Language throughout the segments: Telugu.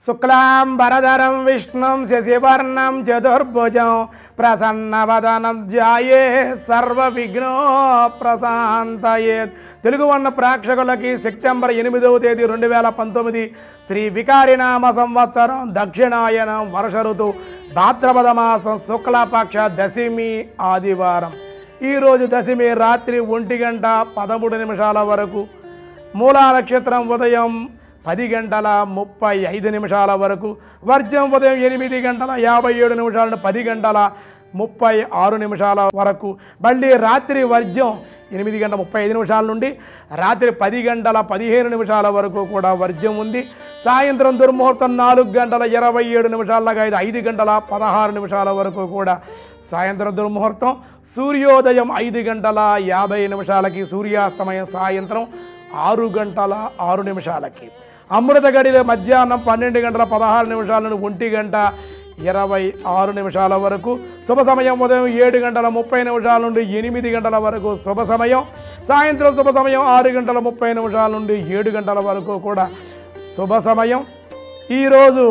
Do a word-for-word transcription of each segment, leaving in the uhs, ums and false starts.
శుక్లాంబరధరం విష్ణుం శశివర్ణం చతుర్భుజం ప్రసన్నవదనం ధ్యాయే సర్వవిఘ్నో ప్రశాంతయేత్. తెలుగు వర్ణ ప్రేక్షకులకి సెప్టెంబర్ ఎనిమిదవ తేదీ రెండు వేల పంతొమ్మిది శ్రీ వికారినామ సంవత్సరం దక్షిణాయనం వర్ష ఋతువు భాద్రపద మాసం శుక్లపక్ష దశమి ఆదివారం. ఈరోజు దశమి రాత్రి ఒంటి గంట పదమూడు నిమిషాల వరకు, మూలా నక్షత్రం ఉదయం పది గంటల ముప్పై ఐదు నిమిషాల వరకు, వర్జం ఉదయం ఎనిమిది గంటల యాభై ఏడు నిమిషాల నుండి పది గంటల ముప్పై ఆరు నిమిషాల వరకు, మళ్ళీ రాత్రి వర్జం ఎనిమిది గంటల ముప్పై ఐదు నిమిషాల నుండి రాత్రి పది గంటల పదిహేను నిమిషాల వరకు కూడా వర్జం ఉంది. సాయంత్రం దుర్ముహూర్తం నాలుగు గంటల ఇరవై ఏడు నిమిషాలగా ఐదు ఐదు గంటల పదహారు నిమిషాల వరకు కూడా సాయంత్రం దుర్ముహూర్తం. సూర్యోదయం ఐదు గంటల యాభై నిమిషాలకి, సూర్యాస్తమయం సాయంత్రం ఆరు గంటల ఆరు నిమిషాలకి. అమృత గడిలో మధ్యాహ్నం పన్నెండు గంటల పదహారు నిమిషాల నుండి ఒంటి గంట ఇరవై ఆరు నిమిషాల వరకు. శుభ సమయం ఉదయం ఏడు గంటల ముప్పై నిమిషాల నుండి ఎనిమిది గంటల వరకు శుభ సమయం. సాయంత్రం శుభ సమయం ఆరు గంటల ముప్పై నిమిషాల నుండి ఏడు గంటల వరకు కూడా శుభ సమయం. ఈరోజు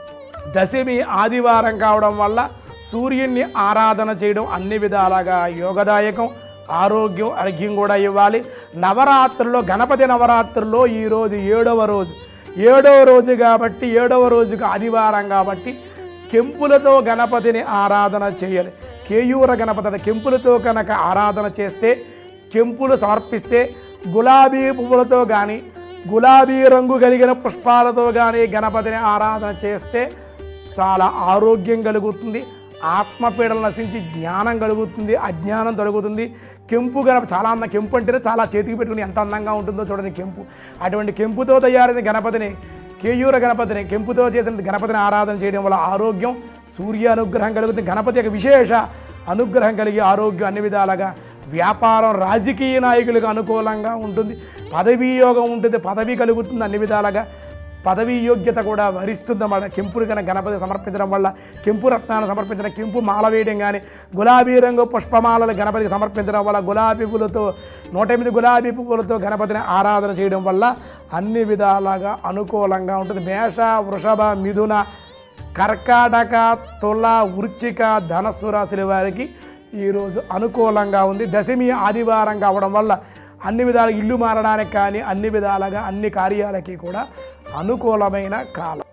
దశమి ఆదివారం కావడం వల్ల సూర్యుని ఆరాధన చేయడం అన్ని విధాలుగా యోగదాయకం. ఆరోగ్యం అర్ఘ్యం కూడా ఇవ్వాలి. నవరాత్రుల్లో గణపతి నవరాత్రుల్లో ఈరోజు ఏడవ రోజు ఏడవ రోజు కాబట్టి ఏడవ రోజుకు ఆదివారం కాబట్టి కెంపులతో గణపతిని ఆరాధన చేయాలి. కేయూర గణపతి కెంపులతో కనుక ఆరాధన చేస్తే, కెంపులు సమర్పిస్తే, గులాబీ పువ్వులతో కానీ గులాబీ రంగు కలిగిన పుష్పాలతో కానీ గణపతిని ఆరాధన చేస్తే చాలా ఆరోగ్యం కలుగుతుంది. ఆత్మపీడలు నశించి జ్ఞానం కలుగుతుంది, అజ్ఞానం తొలగుతుంది. కెంపు గణపతి చాలా అందంగా, కెంపు అంటేనే చాలా చేతికి పెట్టుకుని ఎంత అందంగా ఉంటుందో చూడండి కెంపు. అటువంటి కెంపుతో తయారైన గణపతిని, కేయూర గణపతిని, కెంపుతో చేసిన గణపతిని ఆరాధన చేయడం వల్ల ఆరోగ్యం, సూర్య అనుగ్రహం కలుగుతుంది. గణపతి యొక్క విశేష అనుగ్రహం కలిగి ఆరోగ్యం అన్ని విధాలుగా, వ్యాపారం, రాజకీయ నాయకులకు అనుకూలంగా ఉంటుంది. పదవీ యోగం ఉంటుంది, పదవి కలుగుతుంది అన్ని విధాలుగా. పదవీ యోగ్యత కూడా వరిస్తుందన్నమాట. కెంపులు కనుక గణపతి సమర్పించడం వల్ల, కెంపు రత్నాన్ని సమర్పించడం, కెంపు మాల వేయడం కానీ, గులాబీ రంగు పుష్పమాలలు గణపతికి సమర్పించడం వల్ల, గులాబీ పువ్వులతో నూట ఎనిమిది గులాబీ పువ్వులతో గణపతిని ఆరాధన చేయడం వల్ల అన్ని విధాలుగా అనుకూలంగా ఉంటుంది. మేష, వృషభ, మిథున, కర్కాటక, తుల, వృశ్చిక, ధనస్సు రాశుల వారికి ఈరోజు అనుకూలంగా ఉంది. దశమి ఆదివారం కావడం వల్ల అన్ని విధాలుగా ఇల్లు మారడానికి కానీ అన్ని విధాలుగా అన్ని కార్యాలకి కూడా అనుకూలమైన కాలం.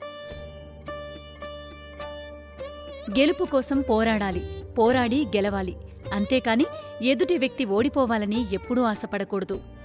గెలుపు కోసం పోరాడాలి, పోరాడి గెలవాలి. అంతేకాని ఎదుటి వ్యక్తి ఓడిపోవాలని ఎప్పుడూ ఆశపడకూడదు.